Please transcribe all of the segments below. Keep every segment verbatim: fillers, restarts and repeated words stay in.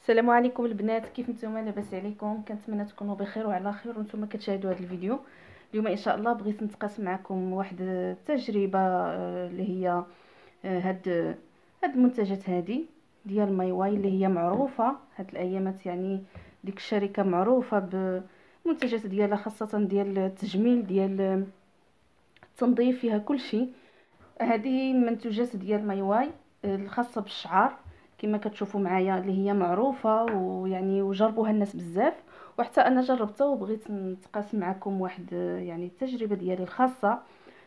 السلام عليكم البنات، كيف نتوما؟ لاباس عليكم؟ كنتمنى تكونوا بخير وعلى خير وانتم كتشاهدوا هذا الفيديو. اليوم ان شاء الله بغيت نتقاسم معكم واحد التجربه آه، اللي هي آه، هاد هاد المنتجات هذه ديال مايواي اللي هي معروفه هاد الايامات، يعني ديك الشركه معروفه بمنتجات ديالها، خاصه ديال التجميل، ديال التنظيف، فيها كل شيء. هذه منتوجات ديال مايواي آه، الخاصه بالشعر، كما كتشوفوا معايا، اللي هي معروفه ويعني وجربوها الناس بزاف، وحتى انا جربتها وبغيت نتقاسم معكم واحد آه، يعني التجربه ديالي الخاصه.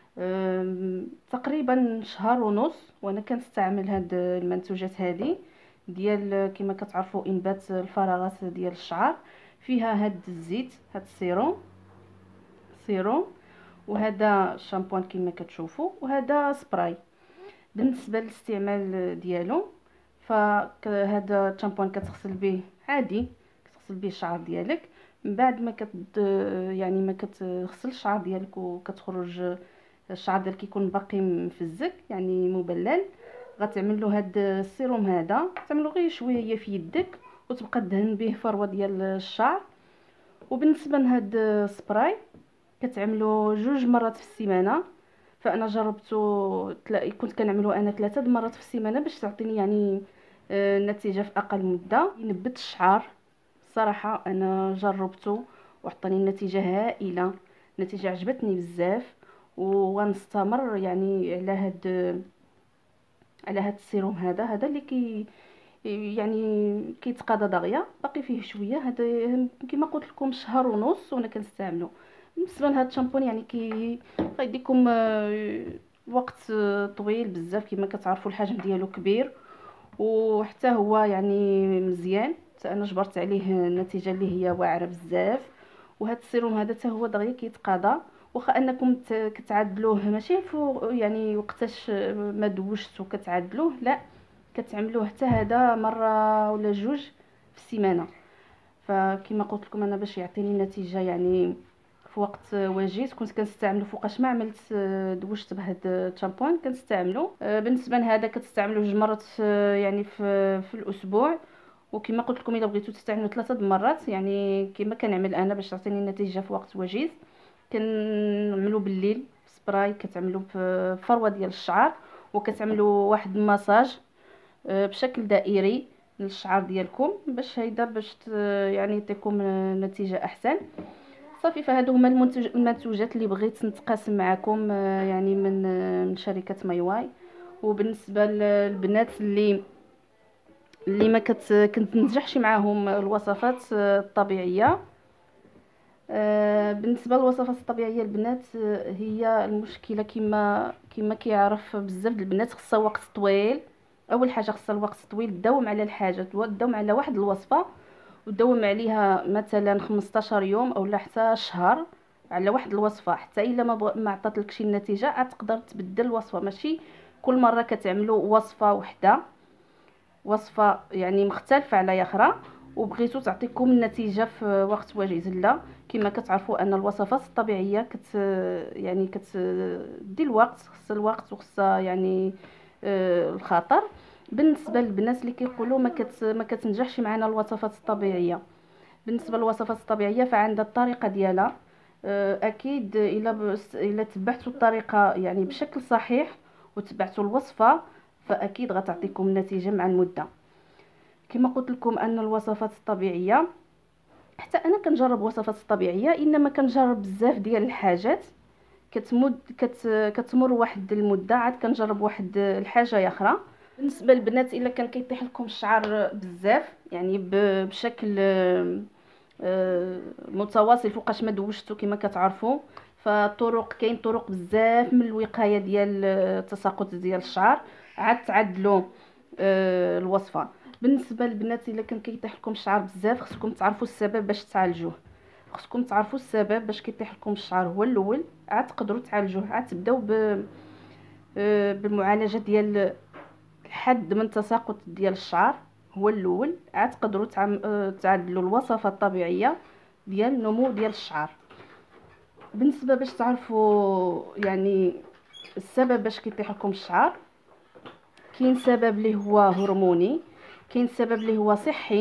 آم، تقريبا شهر ونص وانا كنستعمل هاد المنتوجات هذه ديال آه، كما كتعرفوا انبات الفراغات ديال الشعر. فيها هاد الزيت، هاد السيروم سيروم وهذا الشامبوان كما كتشوفوا، وهذا سبراي. بالنسبه للاستعمال ديالو، فهذا الشامبوان كتغسل به عادي، كتغسل به الشعر ديالك. من بعد ما كت يعني ما كتغسل الشعر ديالك وكتخرج الشعر ديالك يكون باقي مفزك يعني مبلل، غتعمل له هاد السيروم هذا، تعملو غير شويه في يدك وتبقى دهن به فروه ديال الشعر. وبالنسبه لهاد السبراي كتعملو جوج مرات في السيمانه، فانا جربته تلا... كنت كنعملو انا ثلاثه مرات في السيمانه باش تعطيني يعني آه، النتيجه في اقل مده، ينبت الشعر. صراحه انا جربته وعطاني النتيجه هائله، النتيجه عجبتني بزاف، ونستمر يعني على هاد على هاد السيروم هذا هذا اللي كي يعني كيتقاضى دغيا، باقي فيه شويه. هذا كما قلت لكم شهر ونص وانا كنستعملو. بالنسبه لهذا الشامبون يعني كي غيديكم آه، وقت آه، طويل بزاف، كما كتعرفوا الحجم ديالو كبير، وحتى هو يعني مزيان، حتى انا جبرت عليه النتيجه اللي هي واعره بزاف. وهذا السيروم هذا حتى هو دغيا كيتقاضى، واخا انكم ت- كتعادلوه ماشي فوق يعني وقتاش ما دوشتو كتعادلوه، لا، كتعملوه حتى هذا مره ولا جوج في السيمانه. فكما قلت لكم انا باش يعطيني نتيجه يعني في وقت وجيز كنت كنستعملو فوقاش ما عملت آه، دوشت بهذا الشامبوان كنستعملو. آه، بالنسبه لهذا كتستعملوه جوج مرات في يعني في, في الاسبوع. وكما قلت لكم الا بغيتو تستعملوا ثلاثه المرات يعني كما كنعمل انا باش تعطيني النتيجه في وقت وجيز، كنعملو بالليل سبراي، كتعملو في فروه ديال الشعر، وكتعملو واحد المساج آه، بشكل دائري للشعر ديالكم باش هيدا باش ت- يعني يعطيكم آه، نتيجه احسن. صافي، فهادو هما المنتج المنتوجات اللي بغيت نتقاسم معكم آه، يعني من آه، من شركه مايواي. وبالنسبه للبنات اللي اللي ما كت كنتنجحش معاهم الوصفات آه، الطبيعيه، آه، بالنسبه للوصفات الطبيعيه البنات، آه، هي المشكله كما كما كيعرف بزاف د البنات خصها وقت طويل. اول حاجه خصها الوقت طويل، تداوم على الحاجه، تداوم على واحد الوصفه وتداوم عليها مثلا خمسطاش يوم او لا حتى شهر على واحد الوصفه، حتى الا ما بغ... ما عطاتلكش النتيجه عاد تقدر تبدل الوصفه. ماشي كل مره كتعملوا وصفه وحده، وصفه يعني مختلفه على اخرى وبغيتو تعطيكم النتيجه في وقت وجيز. لا، كما كتعرفوا ان الوصفات الطبيعيه كت يعني كتدي الوقت، خص الوقت وخص يعني آه، الخطر. بالنسبه للبنات اللي كيقولوا ما كت ما كتنجحش معنا الوصفات الطبيعيه، بالنسبه للوصفات الطبيعيه فعندها الطريقه ديالها. آه، اكيد الا بس الا تبعتوا الطريقه يعني بشكل صحيح وتبعتوا الوصفه، فاكيد غتعطيكم النتيجه مع المده. كما قلت لكم ان الوصفات الطبيعيه، حتى انا كنجرب وصفات طبيعيه، انما كنجرب بزاف ديال الحاجات، كتمد كت كتمر واحد المده عاد كنجرب واحد الحاجه اخرى. بالنسبه للبنات الا كان كيطيح لكم الشعر بزاف يعني ب- بشكل آه، آه، متواصل فوقاش ما دوشتو كما كتعرفوا، فطرق كاين طرق بزاف من الوقايه ديال آه، التساقط ديال الشعر، عاد تعدلوا آه، الوصفه. بالنسبه للبنات الا كان كيطيح لكم الشعر بزاف خصكم تعرفوا السبب باش تعالجوه، خصكم تعرفوا السبب باش كيطيح لكم الشعر هو الاول، عاد تقدروا تعالجوه، عاد تبداو ب آه، بالمعالجه ديال الحد من تساقط ديال الشعر هو الاول، عاد تقدروا تعم- آه، تعدلوا الوصفه الطبيعيه ديال نمو ديال الشعر. بالنسبه باش تعرفوا يعني السبب باش كيطيح لكم الشعر، كاين سبب اللي هو هرموني، كاين سبب اللي هو صحي،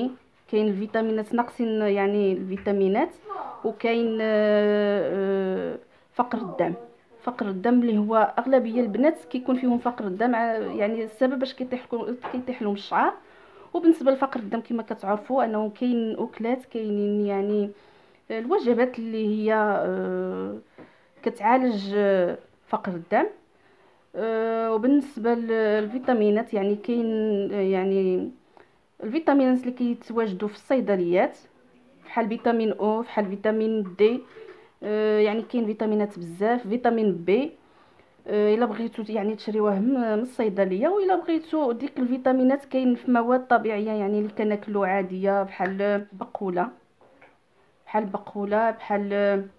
كاين الفيتامينات ناقصين يعني الفيتامينات، وكاين آه، آه، فقر الدم. فقر الدم اللي هو اغلبيه البنات كيكون فيهم فقر الدم، يعني السبب باش كيطيح كيطيح لهم الشعر. وبالنسبه لفقر الدم كما كتعرفوا انه كاين اكلات، كاينين يعني الوجبات اللي هي آه، كتعالج آه، فقر الدم. آه، وبالنسبه للفيتامينات يعني كاين آه، يعني الفيتامينات اللي كيتواجدوا في الصيدليات، بحال فيتامين او، بحال فيتامين دي. آه، يعني كاين فيتامينات بزاف، فيتامين بي. آه، الا بغيتو يعني تشريوه من من الصيدليه. والا بغيتو ديك الفيتامينات كاين في مواد طبيعيه يعني اللي كناكلو عاديه، بحال البقوله، بحال البقوله بحال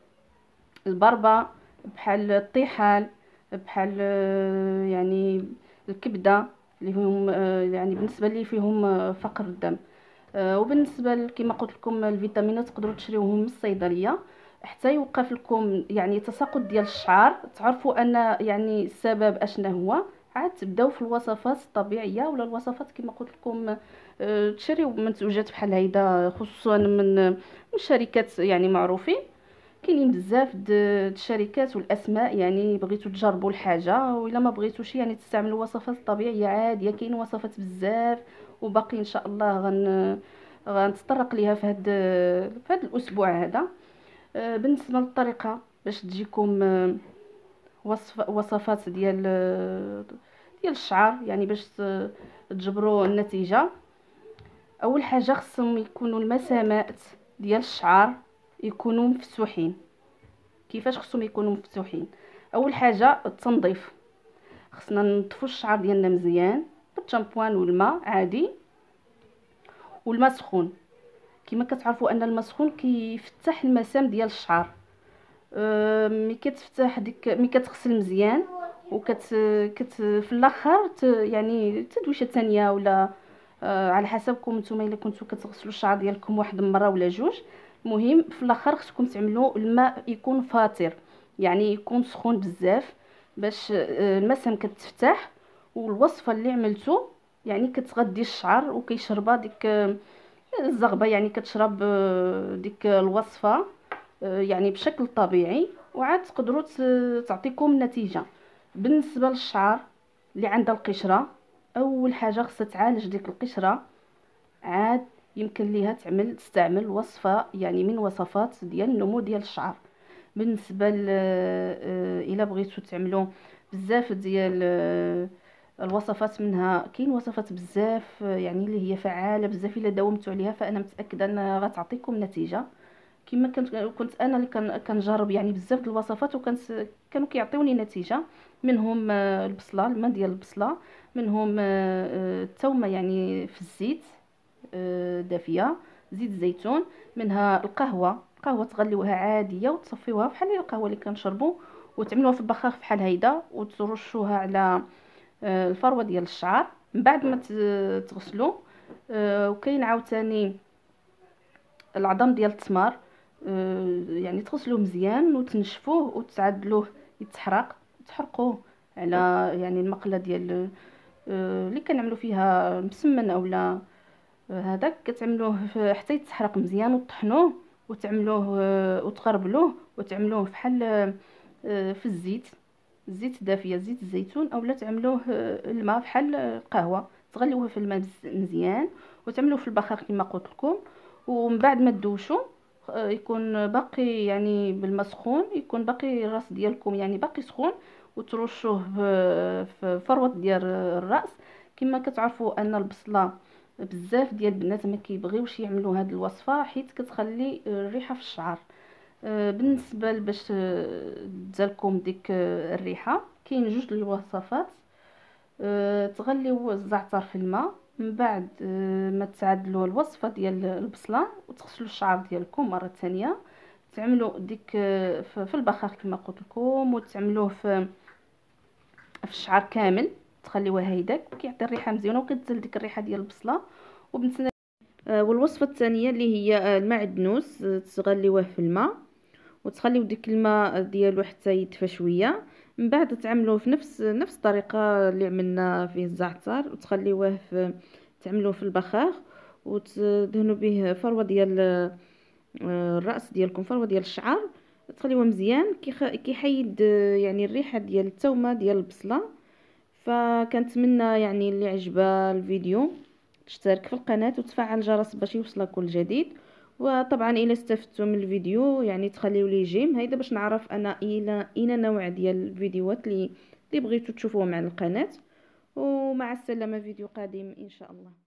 البربه، بحال الطحال، بحال آه، يعني الكبده، اللي فيهم آه، يعني بالنسبه لي فيهم آه، فقر الدم. آه، وبالنسبه كما قلت لكم الفيتامينات تقدروا تشريوهم من الصيدليه حتى يوقف لكم يعني تساقط ديال الشعر. تعرفوا ان يعني السبب اشنا هو، عاد تبداو في الوصفات الطبيعيه ولا الوصفات كما قلت لكم. آه، تشريو منتوجات بحال هيدا خصوصا من من شركات يعني معروفين. كاينين بزاف د الشركات والاسماء، يعني بغيتو تجربوا الحاجه ولا ما بغيتوش يعني تستعملوا وصفات طبيعيه عاديه، كاين وصفات بزاف وباقي ان شاء الله غن غنتطرق ليها في هاد في هاد الاسبوع هذا. آه، بالنسبه للطريقه باش تجيكم آه، وصف وصفات ديال آه، ديال الشعر، يعني باش ت- تجبروا النتيجه. اول حاجه خصهم يكونوا المسامات ديال الشعر يكونوا مفتوحين. كيفاش خصهم يكونوا مفتوحين؟ اول حاجه التنظيف، خصنا ننظفوا الشعر ديالنا مزيان بالشامبوان والماء عادي والماء سخون. كما كتعرفوا ان الماء سخون كيفتح المسام ديال الشعر. أه ملي كتفتح ديك ملي كتغسل مزيان وكت كت في الاخر ت يعني تدويشه ثانيه ولا أه على حسبكم نتوما الا كنتو كتغسلوا الشعر ديالكم واحد المره ولا جوج. المهم في الاخر خصكم تعملوا الماء يكون فاتر، يعني يكون سخون بزاف باش أه المسام كتفتح. والوصفه اللي عملتو يعني كتغدي الشعر وكيشربها ديك آه، الزغبه، يعني كتشرب آه، ديك الوصفه آه، يعني بشكل طبيعي، وعاد تقدروا ت- تعطيكم نتيجه. بالنسبه للشعر اللي عندها القشره، اول حاجه خصها تعالج ديك القشره. عاد يمكن ليها تعمل تستعمل وصفه يعني من وصفات ديال النمو ديال الشعر. بالنسبه ل آه، الا بغيتو تعملوا بزاف ديال آه، الوصفات، منها كاين وصفات بزاف آه، يعني اللي هي فعاله بزاف. الا داومتوا عليها فانا متاكده انها غتعطيكم نتيجه. كما كنت كنت انا اللي كان كنجرب يعني بزاف د الوصفات وكانت كانوا كيعطيوني نتيجه. منهم آه، البصله، الماء ديال البصله، منهم آه، آه، الثومه يعني في الزيت آه، دافيه، زيت الزيتون، منها القهوه. القهوه تغليوها عاديه وتصفيوها بحال القهوه اللي كنشربوا، وتعملوها في البخاخ بحال هيدا وترشوها على آه، الفروه ديال الشعر من بعد ما ت- تغسلوا. آه، وكاين عاوتاني العظم ديال التمر، آه، يعني تغسلوه مزيان وتنشفوه وتعدلوه يتحرق، تحرقوه على يعني المقله ديال آه، اللي كنعملوا فيها مسمن اولا آه، هذاك كتعملوه في- حتى يتحرق مزيان وطحنوه وتعملوه آه، وتغربلوه وتعملوه بحال آه، في الزيت، الزيت دافيه، زيت الزيتون، اولا تعملوه آه، الماء بحال القهوه، تغليوه في الماء بز- مزيان وتعملوه في البخار كما قلت لكم. ومن بعد ما تدوشوا آه، يكون باقي يعني بالماء سخون، يكون باقي الراس ديالكم يعني باقي سخون، وترشوه في في فروه ديال الراس. كما كتعرفوا ان البصله بزاف ديال البنات ما كيبغيوش يعملوا هذه الوصفه حيت كتخلي الريحه في الشعر. آه، بالنسبه ل- باش آه، تجالكم ديك آه، الريحه، كاين جوج ديال الوصفات. آه، تغليو الزعتر في الماء، من بعد آه، ما تعدلوا الوصفه ديال البصله وتغسلوا الشعر ديالكم مره ثانيه. تعملوا ديك آه، في في البخار كما قلت لكم، وتعملوه في في الشعر كامل، تخليوه هيداك كيعطي الريحه مزيانه وكتزل ديك الريحه ديال البصله. وبالنسبه آه، والوصفه الثانيه اللي هي آه، المعدنوس، آه، تغليوه في الماء وتخليو ديك الماء ديالو حتى يدفى شويه. من بعد تعملوه في نفس نفس الطريقه اللي عملنا فيه الزعتر، وتخليوه في تعملوه في البخاخ وتدهنوا به فروه ديال آه، الراس ديالكم، فروه ديال الشعر، تخليوه مزيان كيحيد يعني الريحه ديال الثومه ديال البصله. فكنتمنى يعني اللي عجبها الفيديو تشترك في القناه وتفعل الجرس باش يوصلك كل جديد. وطبعا الى استفدتوا من الفيديو يعني تخليوا لي جيم هيدا باش نعرف انا الى اين نوع ديال الفيديوهات اللي اللي بغيتوا تشوفوها مع القناه. ومع السلامه، فيديو قادم ان شاء الله.